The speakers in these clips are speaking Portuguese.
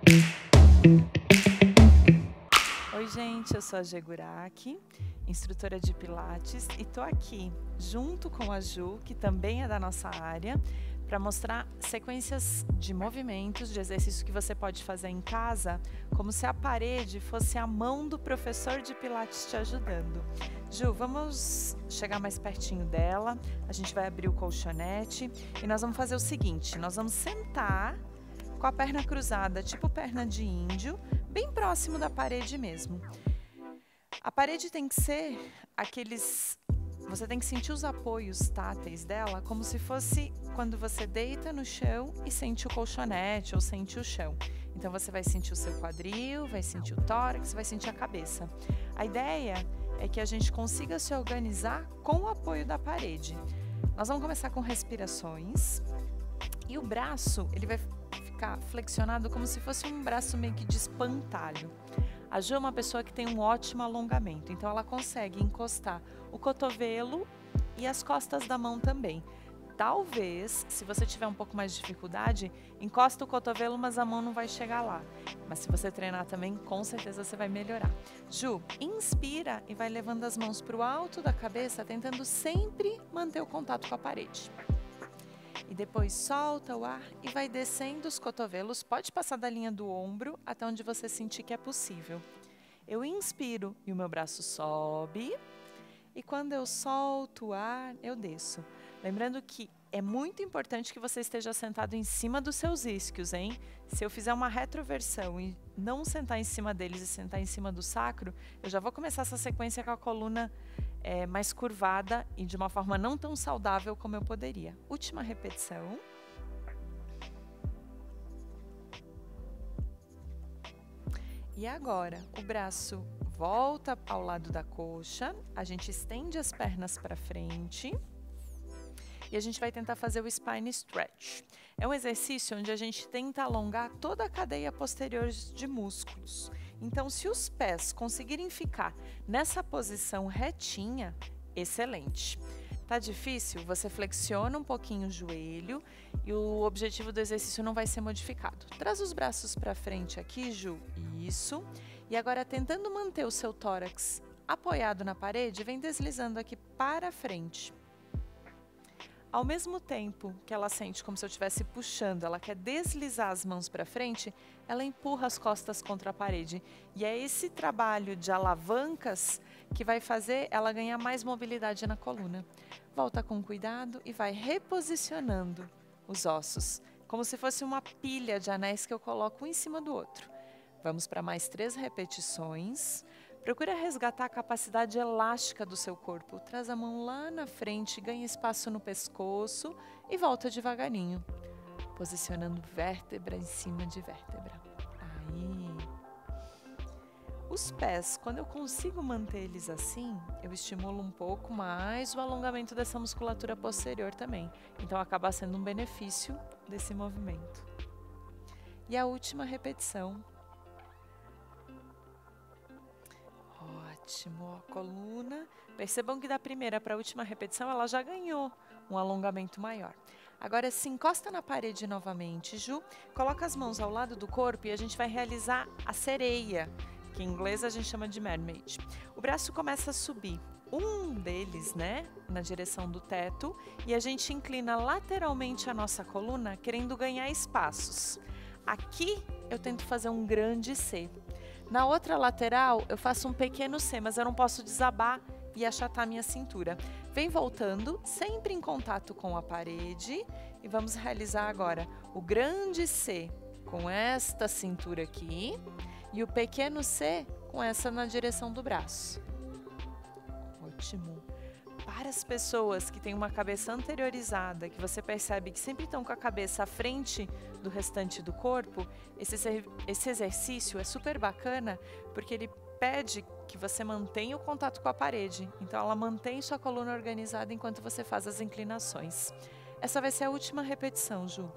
Oi, gente, eu sou a Gê Guraki, instrutora de Pilates, e tô aqui junto com a Ju, que também é da nossa área, para mostrar sequências de movimentos, de exercícios que você pode fazer em casa, como se a parede fosse a mão do professor de Pilates te ajudando. Ju, vamos chegar mais pertinho dela, a gente vai abrir o colchonete e nós vamos fazer o seguinte, nós vamos sentar com a perna cruzada, tipo perna de índio, bem próximo da parede mesmo. A parede tem que ser aqueles... Você tem que sentir os apoios táteis dela como se fosse quando você deita no chão e sente o colchonete ou sente o chão. Então você vai sentir o seu quadril, vai sentir o tórax, vai sentir a cabeça. A ideia é que a gente consiga se organizar com o apoio da parede. Nós vamos começar com respirações e o braço ele vai ficar flexionado como se fosse um braço meio que de espantalho. A Ju é uma pessoa que tem um ótimo alongamento, então ela consegue encostar o cotovelo e as costas da mão também. Talvez, se você tiver um pouco mais de dificuldade, encosta o cotovelo, mas a mão não vai chegar lá. Mas se você treinar também, com certeza você vai melhorar. Ju, inspira e vai levando as mãos para o alto da cabeça, tentando sempre manter o contato com a parede. E depois solta o ar e vai descendo os cotovelos, pode passar da linha do ombro até onde você sentir que é possível. Eu inspiro e o meu braço sobe, e quando eu solto o ar, eu desço. Lembrando que é muito importante que você esteja sentado em cima dos seus isquios, hein? Se eu fizer uma retroversão e não sentar em cima deles e sentar em cima do sacro, eu já vou começar essa sequência com a coluna mais curvada e de uma forma não tão saudável como eu poderia. Última repetição. E agora, o braço volta ao lado da coxa, a gente estende as pernas para frente e a gente vai tentar fazer o spine stretch. É um exercício onde a gente tenta alongar toda a cadeia posterior de músculos. Então, se os pés conseguirem ficar nessa posição retinha, excelente. Tá difícil? Você flexiona um pouquinho o joelho e o objetivo do exercício não vai ser modificado. Traz os braços para frente aqui, Ju. Isso. E agora, tentando manter o seu tórax apoiado na parede, vem deslizando aqui para frente. Ao mesmo tempo que ela sente como se eu estivesse puxando, ela quer deslizar as mãos para frente, ela empurra as costas contra a parede. E é esse trabalho de alavancas que vai fazer ela ganhar mais mobilidade na coluna. Volta com cuidado e vai reposicionando os ossos, como se fosse uma pilha de anéis que eu coloco um em cima do outro. Vamos para mais 3 repetições. Procura resgatar a capacidade elástica do seu corpo. Traz a mão lá na frente, ganha espaço no pescoço e volta devagarinho. Posicionando vértebra em cima de vértebra. Aí. Os pés, quando eu consigo manter eles assim, eu estimulo um pouco mais o alongamento dessa musculatura posterior também. Então acaba sendo um benefício desse movimento. E a última repetição. Ótimo, a coluna. Percebam que da primeira para a última repetição ela já ganhou um alongamento maior. Agora se encosta na parede novamente, Ju. Coloca as mãos ao lado do corpo e a gente vai realizar a sereia, que em inglês a gente chama de mermaid. O braço começa a subir, um deles, né, na direção do teto, e a gente inclina lateralmente a nossa coluna, querendo ganhar espaços. Aqui eu tento fazer um grande C. Na outra lateral, eu faço um pequeno C, mas eu não posso desabar e achatar minha cintura. Vem voltando, sempre em contato com a parede. E vamos realizar agora o grande C com esta cintura aqui e o pequeno C com essa na direção do braço. Ótimo! Para as pessoas que têm uma cabeça anteriorizada, que você percebe que sempre estão com a cabeça à frente do restante do corpo, esse exercício é super bacana porque ele pede que você mantenha o contato com a parede. Então ela mantém sua coluna organizada enquanto você faz as inclinações. Essa vai ser a última repetição, Ju.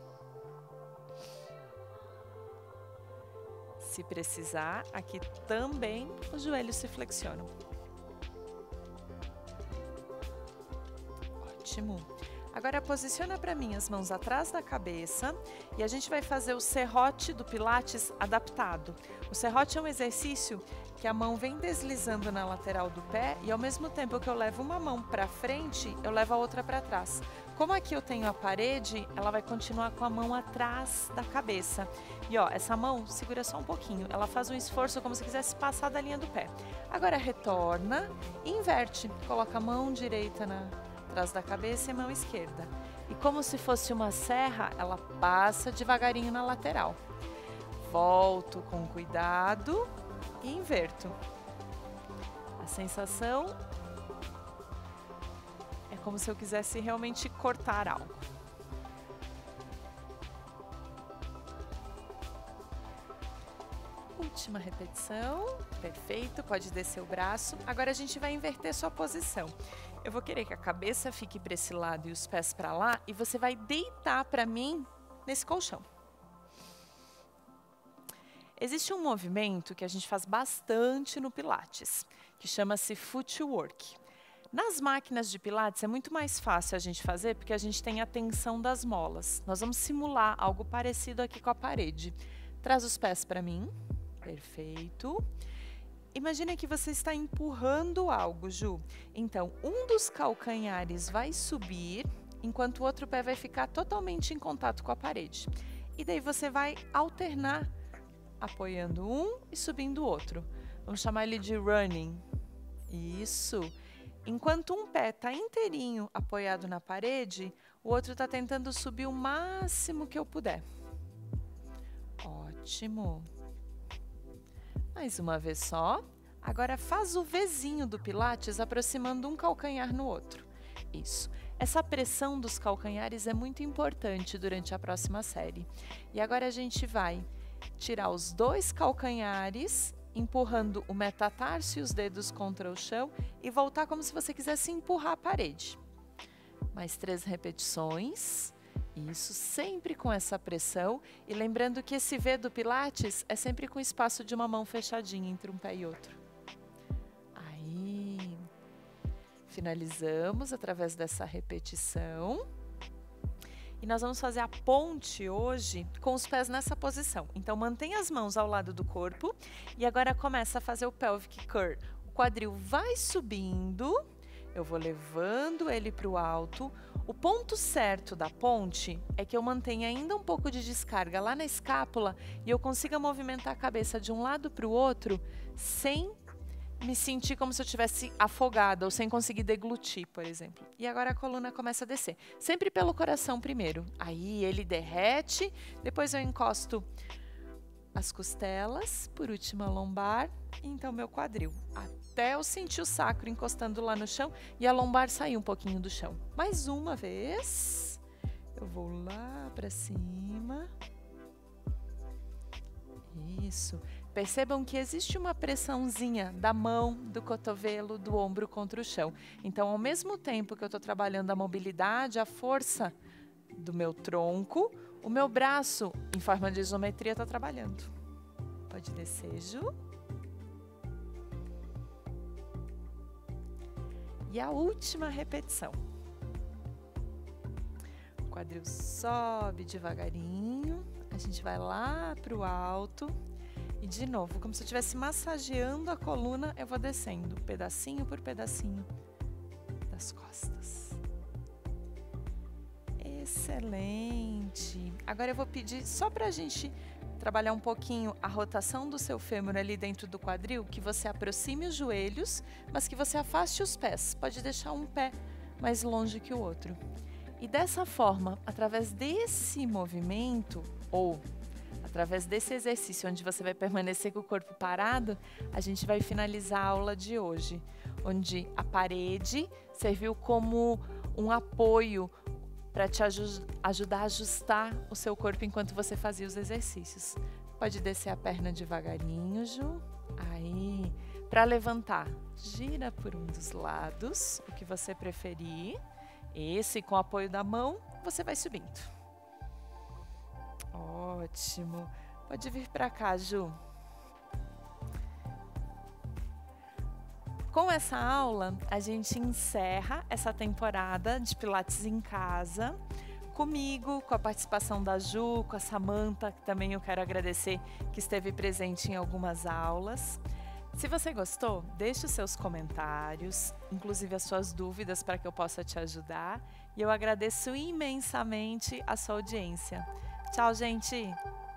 Se precisar, aqui também os joelhos se flexionam. Ótimo! Agora posiciona para mim as mãos atrás da cabeça e a gente vai fazer o serrote do Pilates adaptado. O serrote é um exercício que a mão vem deslizando na lateral do pé e ao mesmo tempo que eu levo uma mão para frente, eu levo a outra para trás. Como aqui eu tenho a parede, ela vai continuar com a mão atrás da cabeça. E ó, essa mão segura só um pouquinho, ela faz um esforço como se quisesse passar da linha do pé. Agora retorna e inverte, coloca a mão direita atrás da cabeça e mão esquerda. E como se fosse uma serra, ela passa devagarinho na lateral. Volto com cuidado e inverto. A sensação é como se eu quisesse realmente cortar algo. Última repetição. Perfeito, pode descer o braço. Agora a gente vai inverter sua posição. Eu vou querer que a cabeça fique para esse lado e os pés para lá e você vai deitar para mim nesse colchão. Existe um movimento que a gente faz bastante no Pilates, que chama-se footwork. Nas máquinas de Pilates é muito mais fácil a gente fazer porque a gente tem a tensão das molas. Nós vamos simular algo parecido aqui com a parede. Traz os pés para mim. Perfeito. Imagina que você está empurrando algo, Ju. Então, um dos calcanhares vai subir, enquanto o outro pé vai ficar totalmente em contato com a parede. E daí você vai alternar, apoiando um e subindo o outro. Vamos chamar ele de running. Isso. Enquanto um pé está inteirinho apoiado na parede, o outro está tentando subir o máximo que eu puder. Ótimo. Mais uma vez só. Agora faz o Vzinho do Pilates aproximando um calcanhar no outro. Isso. Essa pressão dos calcanhares é muito importante durante a próxima série. E agora a gente vai tirar os dois calcanhares, empurrando o metatarso e os dedos contra o chão e voltar como se você quisesse empurrar a parede. Mais 3 repetições. Isso, sempre com essa pressão. E lembrando que esse V do Pilates é sempre com o espaço de uma mão fechadinha entre um pé e outro. Aí. Finalizamos através dessa repetição. E nós vamos fazer a ponte hoje com os pés nessa posição. Então, mantenha as mãos ao lado do corpo e agora começa a fazer o pelvic curl. O quadril vai subindo, eu vou levando ele para o alto. O ponto certo da ponte é que eu mantenha ainda um pouco de descarga lá na escápula e eu consiga movimentar a cabeça de um lado para o outro sem me sentir como se eu estivesse afogada ou sem conseguir deglutir, por exemplo. E agora a coluna começa a descer. Sempre pelo coração primeiro. Aí ele derrete, depois eu encosto as costelas, por último a lombar, e então meu quadril. Até eu sentir o sacro encostando lá no chão e a lombar sair um pouquinho do chão. Mais uma vez. Eu vou lá para cima. Isso. Percebam que existe uma pressãozinha da mão, do cotovelo, do ombro contra o chão. Então, ao mesmo tempo que eu estou trabalhando a mobilidade, a força do meu tronco, o meu braço, em forma de isometria, está trabalhando. Pode descer, Ju. E a última repetição. O quadril sobe devagarinho. A gente vai lá para o alto. E de novo, como se eu estivesse massageando a coluna, eu vou descendo, pedacinho por pedacinho das costas. Excelente! Agora eu vou pedir só para a gente trabalhar um pouquinho a rotação do seu fêmur ali dentro do quadril, que você aproxime os joelhos, mas que você afaste os pés. Pode deixar um pé mais longe que o outro. E dessa forma, através desse movimento, ou através desse exercício onde você vai permanecer com o corpo parado, a gente vai finalizar a aula de hoje, onde a parede serviu como um apoio para te ajudar a ajustar o seu corpo enquanto você fazia os exercícios. Pode descer a perna devagarinho, Ju. Aí, para levantar, gira por um dos lados, o que você preferir. Esse, com o apoio da mão, você vai subindo. Ótimo. Pode vir para cá, Ju. Com essa aula, a gente encerra essa temporada de Pilates em Casa, comigo, com a participação da Ju, com a Samantha, que também eu quero agradecer, que esteve presente em algumas aulas. Se você gostou, deixe os seus comentários, inclusive as suas dúvidas, para que eu possa te ajudar. E eu agradeço imensamente a sua audiência. Tchau, gente!